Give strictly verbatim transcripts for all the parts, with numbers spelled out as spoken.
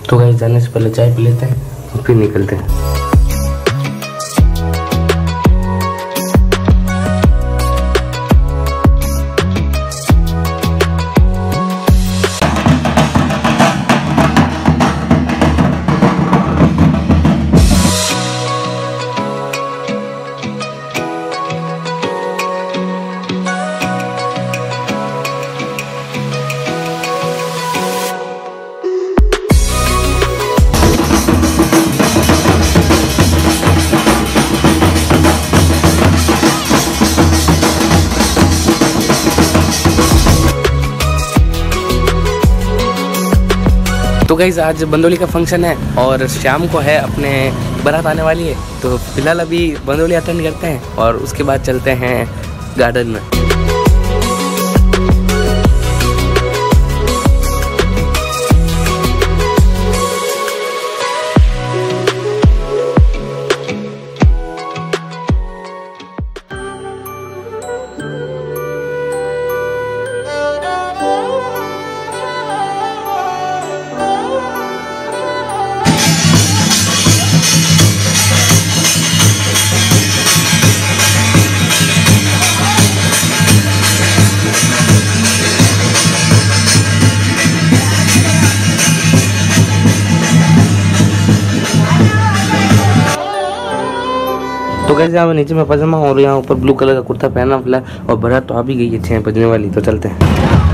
तो गाइस जाने से पहले चाय पी लेते हैं और फिर निकलते हैं। तो गाइस आज बंदोली का फंक्शन है और शाम को है अपने बारात आने वाली है, तो फिलहाल अभी बंदोली अटेंड करते हैं और उसके बाद चलते हैं गार्डन में। तो गाइस यहाँ नीचे में पजामा और यहाँ ऊपर ब्लू कलर का कुर्ता पहना हुआ है और बारात तो आ भी गई है छह बजने वाली, तो चलते हैं।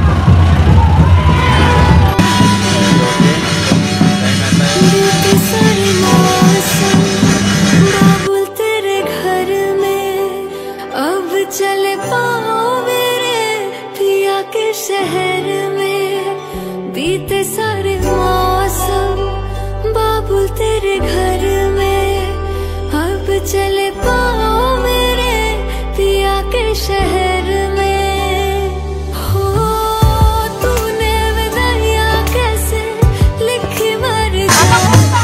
चले पाओ मेरे पिया के शहर में, बीते सारे मौसम बाबुल तेरे घर में। अब चले पाओ मेरे पिया के शहर में। हो तूने विदाइया कैसे लिखी मर जा।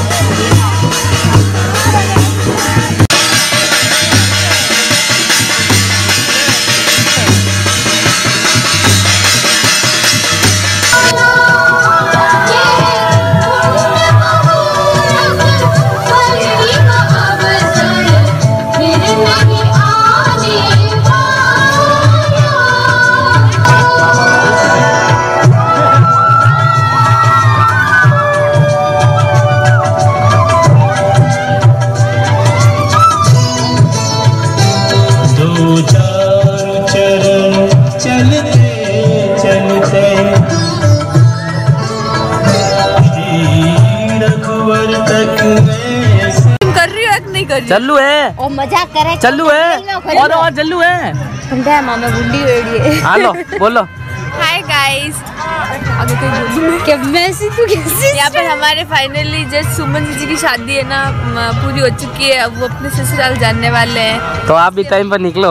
चल्लू है और मजाक करे। चल्लू है और और चल्लू है। मामा बुढ़ी वेड़ी है। हेलो बोलो। Hi guys. आगे कोई बोलूं क्या मैसेज तू कैसे? यहाँ पर हमारे फाइनली जस्ट सुमन जी की शादी है ना पूरी हो चुकी है, अब वो अपने ससुराल जाने वाले हैं, तो आप भी टाइम पर निकलो।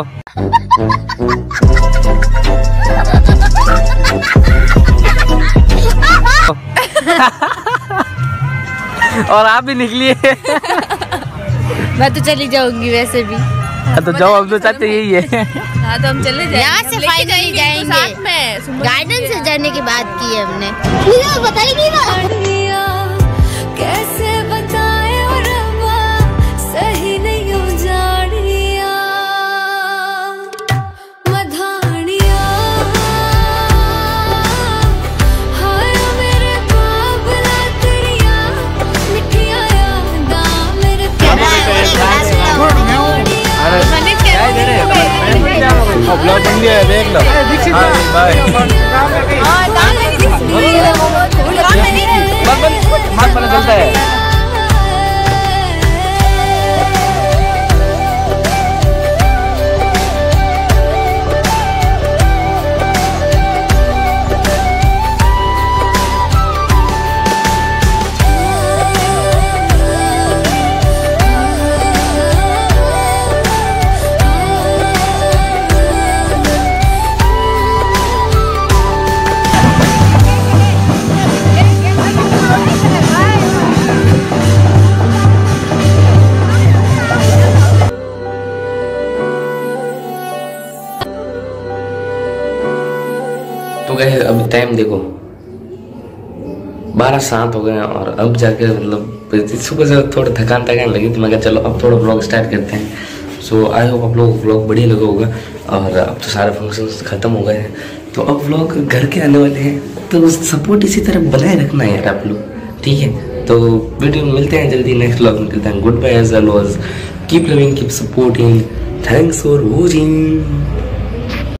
और आप भी निकलिए। मैं तो चली जाऊंगी वैसे भी। तो जाओ, हम तो चाहते यही है। हाँ तो हम चले जाएंगे, यहाँ से फाइनली जाएंगे। साथ में गार्डन से जाने की बात की है हमने। मुझे बताइए ना कैसे बताए और सही नहीं हो जानिया मधानिया। हाय मेरे बाबला तेरिया मिठिया यादा मेरे ब्लॉग बन गया है, देख लो। बाय मत पता चलता है। तो गाइस अभी टाइम देखो बारह सात हो गए हैं और अब जाके मतलब सुबह से थोड़ा थकान थकान लगी तो मैं कहा चलो अब थोड़ा ब्लॉग स्टार्ट करते हैं। सो आई होप आप लोगों को ब्लॉग बढ़िया लगा होगा। और अब तो सारे फंक्शन ख़त्म हो गए हैं तो अब व्लॉग घर के आने वाले हैं, तो सपोर्ट इसी तरह बनाए रखना है यार आप लोग, ठीक है। तो वीडियो में मिलते हैं जल्दी, नेक्स्ट व्लॉग में मिलते हैं। Good bye as always, keep loving, keep supporting, thanks for watching.